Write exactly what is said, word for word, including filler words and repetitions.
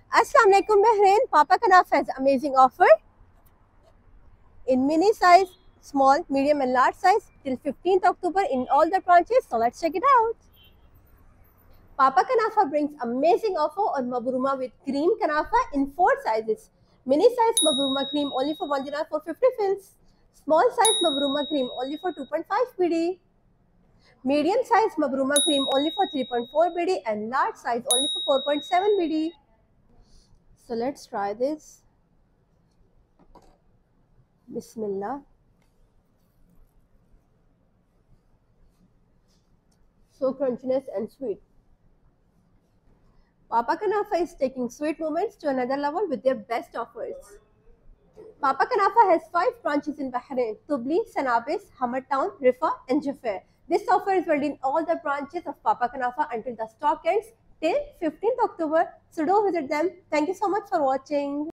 Assalamu alaikum Bahrain. Papa Kanafa has amazing offer in mini size, small, medium and large size till fifteenth October in all the branches. So let's check it out. Papa Kanafa brings amazing offer on Mabruma with cream Kanafa in four sizes. Mini size Mabruma cream only for one dinar for fifty fils. Small size Mabruma cream only for two point five B D. Medium size Mabruma cream only for three point four B D and large size only for four point seven B D. So let's try this. Bismillah. So crunchiness and sweet. Papa Kanafa is taking sweet moments to another level with their best offers. Papa Kanafa has five branches in Bahrain: Tubli, Sanabis, Hamad Rifa and Jaffa. This offer is valid in all the branches of Papa Kanafa until the stock ends till fifteenth October. So do visit them. Thank you so much for watching.